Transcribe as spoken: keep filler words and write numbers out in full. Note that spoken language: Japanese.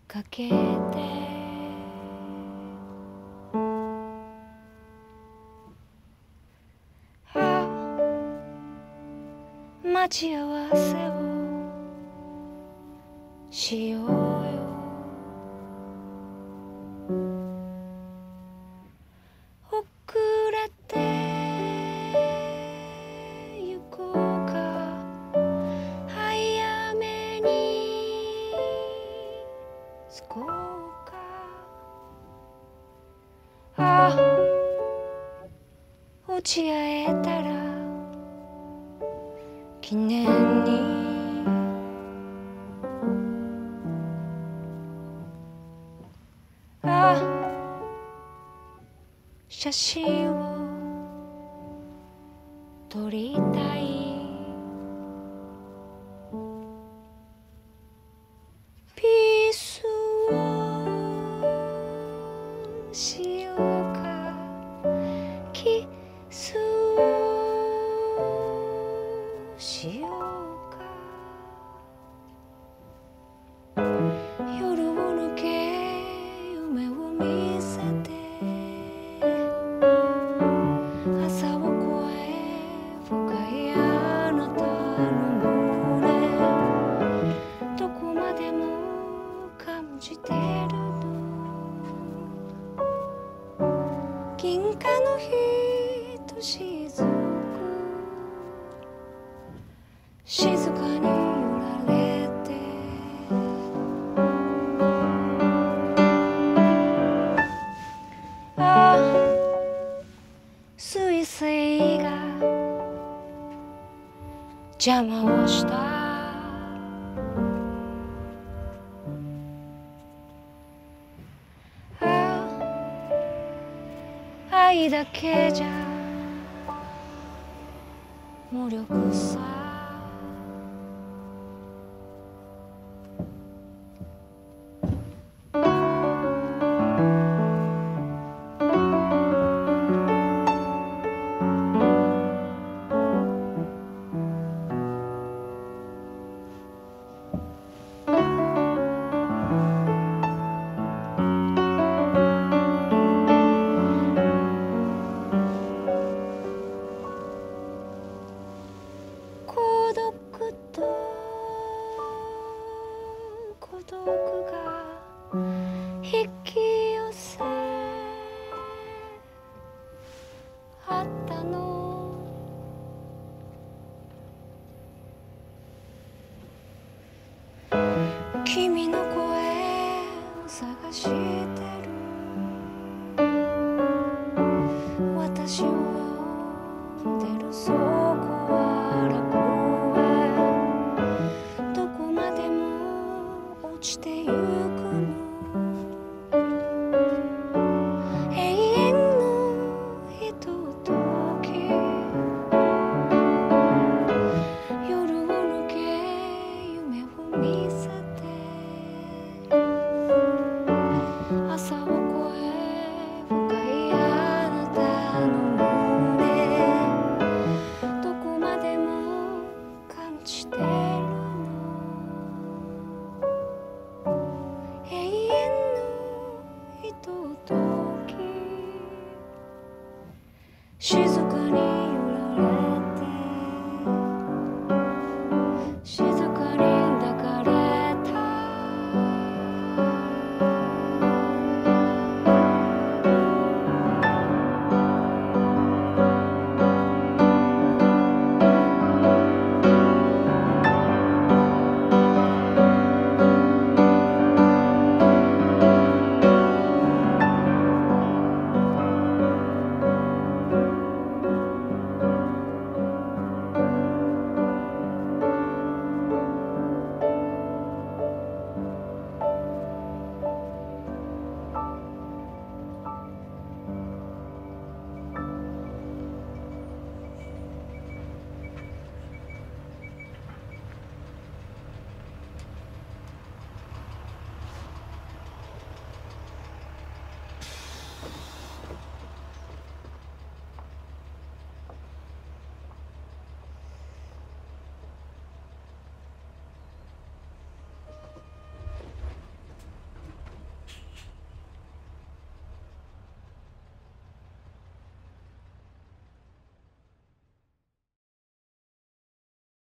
かけて待ち合わせをしようよ。遅れて行こうか早めに着こうか。ああ落ち合えたら記念にああ写真を撮りたい。ピースをしようかキスをしようか。夜を抜け夢を見せて朝を越え深いあなたの胸どこまでも感じてるの。銀河のひとしずく静かに揺られてああ彗星が邪魔をしたああ愛だけじゃ無力さ。孤独と孤独が引き寄せ合ったの。君の声を探してる私を呼んでるそこは楽園どこまでも落ちてゆくの。永遠のひととき夜を抜け夢を見せて朝を越え深いあなたの胸どこまでも感じてるの。永遠のひととき静